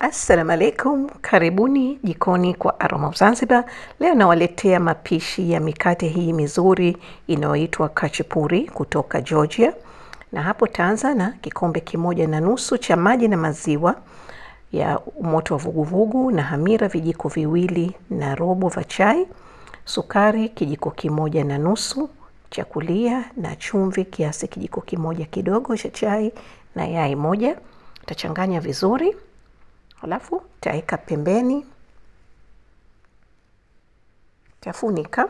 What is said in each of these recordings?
Assalamu alaikum, karibuni jikoni kwa Aroma of Zanzibar. Leo nawaletea mapishi ya mikate hii mizuri inayoitwa Khachipuri kutoka Georgia. Na hapo taanza na kikombe 1.5 cha maji na maziwa ya moto wa vuguvugu, na hamira vijiko 2.5 vya chai, sukari kijiko 1.5 cha kulia, na chumvi kiasi kijiko 1 kidogo cha chai, na yai moja. Utachanganya vizuri. Halafu taeka pembeni, tafunika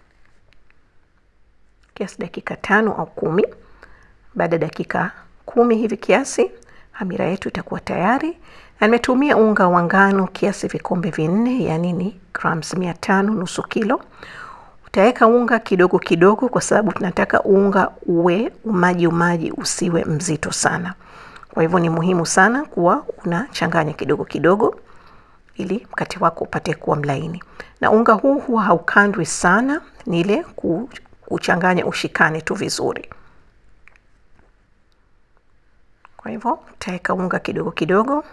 kiasi dakika 5 au 10. Baada dakika 10 hivi kiasi, hamira yetu itakuwa tayari. Na nimetumia unga wa ngano kiasi vikombe 4, yani ni grams 500, nusu kilo. Utaeka unga kidogo kidogo kwa sababu tunataka unga uwe umaji usiwe mzito sana. Kwa hivyo ni muhimu sana kuwa unachanganya kidogo kidogo ili mkate wako upate kuwa mlaini. Na unga huu huwa haukandwi sana, ni ile kuchanganya ushikane tu vizuri. Kwa hivyo utaeka unga kidogo kidogo.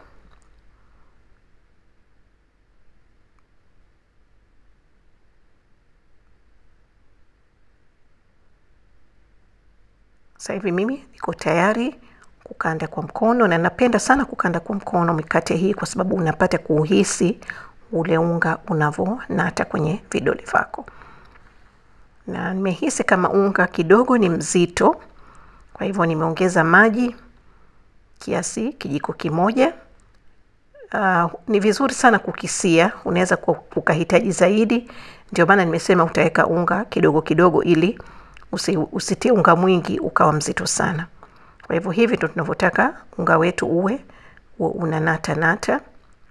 Sasa hivi mimi niko tayari kukanda kwa mkono, na napenda sana kukanda kwa mkono mikate hii kwa sababu unapata kuhisi ule unga unavonata kwenye vidole vako. Na nimehisi kama unga kidogo ni mzito, kwa hivyo nimeongeza maji kiasi kijiko 1. Ni vizuri sana kukisia, unaweza kukahitaji zaidi, ndio maana nimesema utaweka unga kidogo kidogo ili usitie unga mwingi ukawa mzito sana. Kwa hivyo hivi ndio tunavyotaka unga wetu uwe unanata,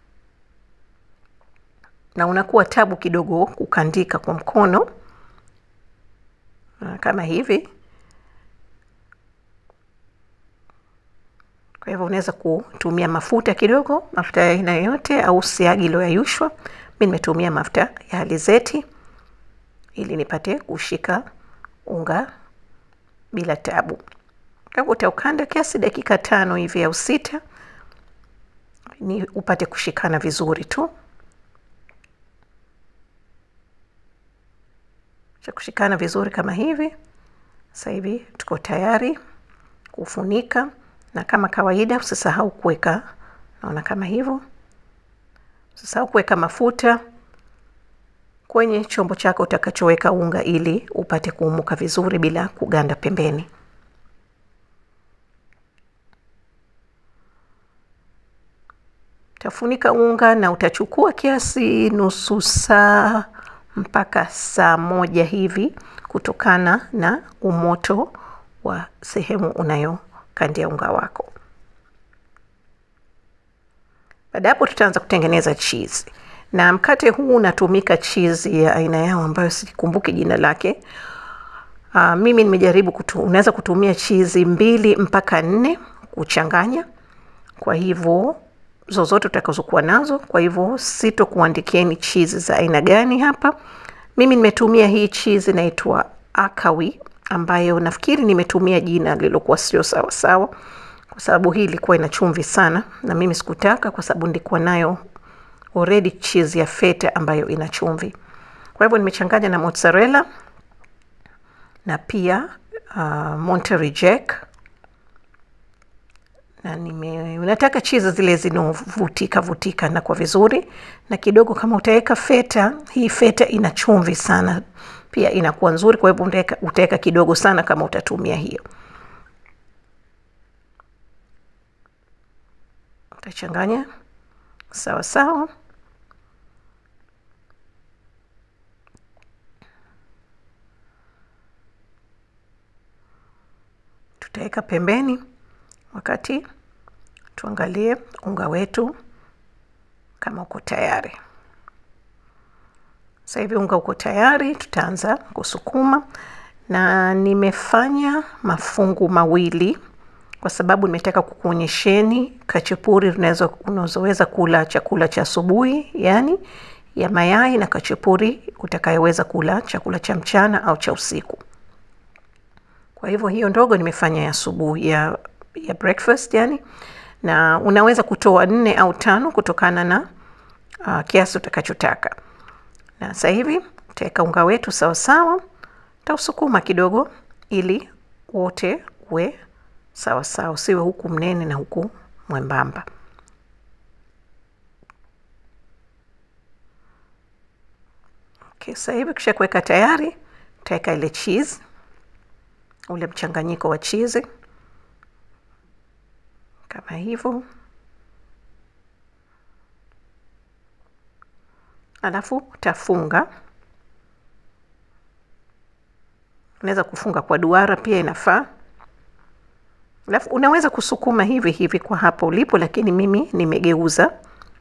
na unakuwa tabu kidogo kukandika kwa mkono kama hivi. Kwa hivyo unaweza kutumia mafuta kidogo, mafuta ya aina yoyote au siagi iliyoyeyushwa. Mimi nimetumia mafuta ya alizeti ili nipate kushika unga bila tabu. Utaukanda kiasi dakika 5 hivi au 6 ni upate kushikana vizuri tu. Kushikana vizuri kama hivi. Sasa hivi tuko tayari kufunika, na kama kawaida usisahau kuweka, naona kama hivyo, usisahau kuweka mafuta kwenye chombo chako utakachoweka unga ili upate kuumuka vizuri bila kuganda pembeni. Utafunika unga na utachukua kiasi nusu saa mpaka saa 1 hivi kutokana na umoto wa sehemu unayokandia unga wako. Baada hapo tutaanza kutengeneza cheese. Na mkate huu unatumika cheese ya aina yao ambayo sikumbuki jina lake. Mimi nimejaribu unaweza kutumia cheese 2 mpaka 4 kuchanganya. Kwa hivyo zozote utakazokuwa nazo, kwa hivyo sitokuandikieni cheese za aina gani hapa. Mimi nimetumia hii cheese inaitwa akawi, ambayo nafikiri nimetumia jina lilokuwa sio sawa sawa kwa sababu hii ilikuwa ina chumvi sana, na mimi sikutaka kwa sababu nilikuwa nayo already cheese ya feta ambayo ina chumvi. Kwa hivyo nimechanganya na mozzarella na pia Monterey Jack, na unataka cheese zile zinovutika na kwa vizuri. Na kidogo kama utaweka feta, hii feta ina chumvi sana pia inakuwa nzuri, kwa hivyo utaweka kidogo sana kama utatumia hiyo. Utachanganya sawa sawa. Tutaweka pembeni wakati tuangalie unga wetu kama uko tayari. Sasa hivi unga uko tayari, tutaanza kusukuma, na nimefanya mafungu mawili kwa sababu nimetaka kukuonyesheni khachipuri unazoweza kula chakula cha asubuhi, yani ya mayai, na khachipuri utakayoweza kula chakula cha mchana au cha usiku. Kwa hivyo hiyo ndogo nimefanya ya asubuhi ya breakfast yani. na unaweza kutoa 4 au 5 kutokana na kiasi utakachotaka. Na sasa hivi tutaweka unga wetu sawa sawa, tausukuma kidogo ili wote uwe sawa sawa, usiwe huku mnene na huku mwembamba. Okay, sasa hivi kisha kuweka tayari, tutaweka ile cheese, ule mchanganyiko wa cheese kama hivyo. Alafu utafunga. Unaweza kufunga kwa duara pia inafaa. Alafu unaweza kusukuma hivi hivi kwa hapo ulipo, lakini mimi nimegeuza.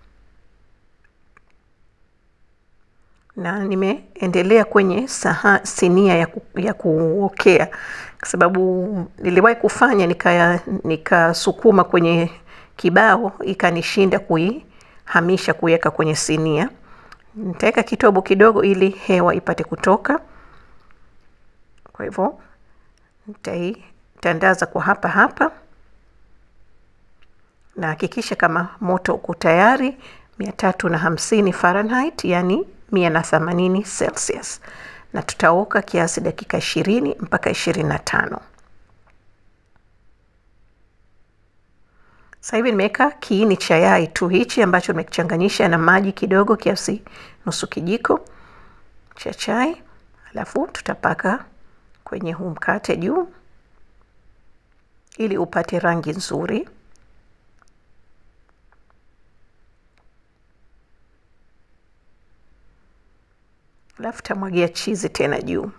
Na nimeendelea kwenye sinia ya kuokea, kwa sababu niliwahi kufanya nikasukuma kwenye kibao ikanishinda kuihamisha kuweka kwenye sinia. Nitaweka kitobo kidogo ili hewa ipate kutoka. Kwa hivyo nitaitandaza kwa hapa na hakikisha kama moto uko tayari 350 Fahrenheit, yani 180 Celsius, na tutaoka kiasi dakika 20 mpaka 25. Sasa hivi nimeweka kiini cha yai tu hichi ambacho nimechanganyisha na maji kidogo kiasi nusu kijiko cha chai. Alafu tutapaka kwenye huu mkate juu ili upate rangi nzuri. Alafu tamwagia cheese tena juu.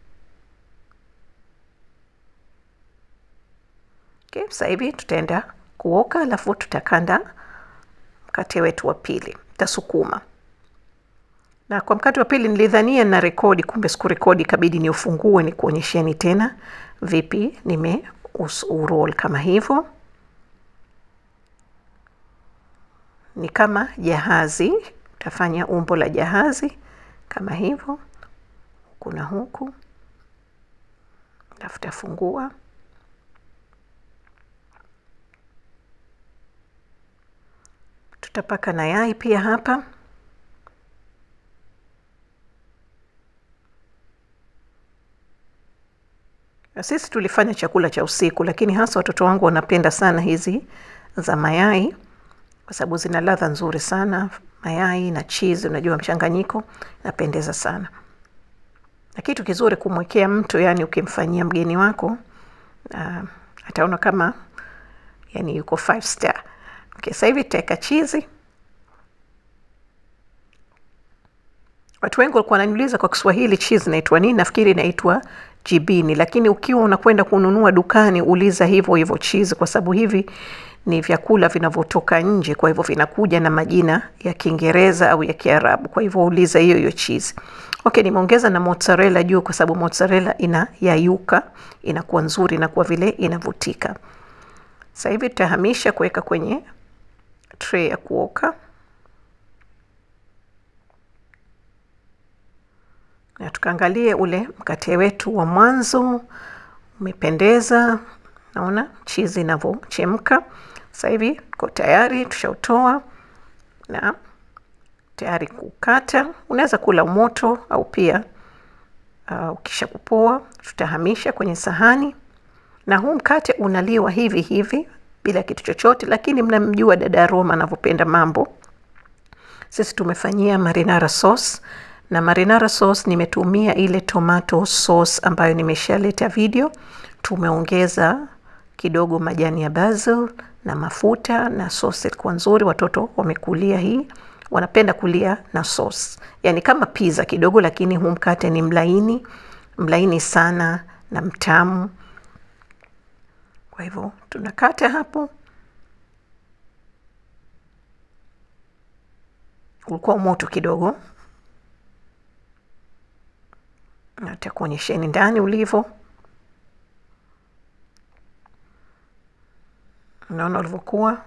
Okay, sasa hivi tutaenda kuoka, alafu tutakanda mkate wetu wa pili. Tutasukuma. Na kwa mkate wa pili nilidhania na rekodi, kumbe sikurekodi, kabidi ni ufungue ni kuonyesheni tena vipi roll kama hivyo. Ni kama jahazi, utafanya umbo la jahazi kama hivyo, huku na huku. Alafu tafungua. Tutapaka na yai pia hapa. Sisi tulifanya chakula cha usiku, lakini hasa watoto wangu wanapenda sana hizi za mayai kwa sababu zina ladha nzuri sana. Mayai na cheese, unajua mchanganyiko, napendeza sana. Na kitu kizuri kumwekea mtu, yani ukimfanyia mgeni wako ataona kama yani yuko 5 star. Okay, sasa hivi tutaweka cheese. Watu wengi walikuwa wananiuliza kwa Kiswahili cheese inaitwa nini? Nafikiri inaitwa jibini, lakini ukiwa unakwenda kununua dukani uliza hivyo hivyo cheese, kwa sababu hivi ni vyakula vinavyotoka nje, kwa hivyo vinakuja na majina ya Kiingereza au ya Kiarabu. Kwa hivyo uliza hiyo hiyo cheese. Okay, nimeongeza na mozzarella juu kwa sababu mozzarella inayayuka, inakuwa nzuri, inakuwa vile inavutika. Sasa hivi tutahamisha kuweka kwenye tray ya kuoka. Na tukaangalie ule mkate wetu wa mwanzo umependeza. Naona cheese inavyochemka. Sasa hivi uko tayari, tushautoa na tayari kukata. Unaweza kula moto au pia ukisha kupoa. Tutahamisha kwenye sahani. Na huu mkate unaliwa hivi hivi bila kitu chochote, lakini mnamjua dada Roma anavyopenda mambo. Sisi tumefanyia marinara sauce, na marinara sauce nimetumia ile tomato sauce ambayo nimeshaleta video. Tumeongeza kidogo majani ya basil na mafuta, na sauce ilikuwa nzuri. Watoto wamekulia hii, wanapenda kulia na sauce. Yani kama pizza kidogo, lakini huu mkate ni mlaini sana na mtamu. Kwa hivyo tunakata hapo. Ulikuwa moto kidogo. Nitakuonyesheni ndani ulivyo. Unaona ulivyokuwa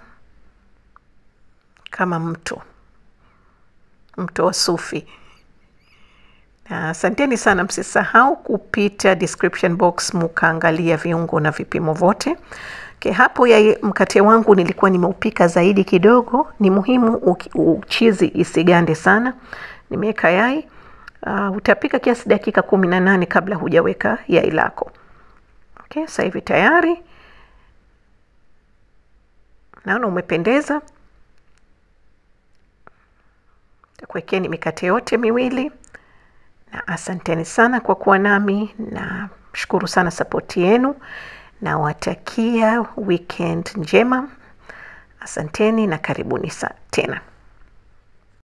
kama mto wa Sufi. Na asanteni sana, msisahau kupita description box mukaangalia viungo na vipimo vote. Okay, hapo ya mkate wangu nilikuwa nimeupika zaidi kidogo. Ni muhimu cheese isigande sana. Nimeweka yai. Utapika kiasi dakika 18 kabla hujaweka yai lako. Okay, sasa hivi tayari. Naona umependeza. Takuwekeni mikate yote miwili. Na asanteni sana kwa kuwa nami, na shukuru sana support yenu, na watakia weekend njema. Asanteni na karibuni tena.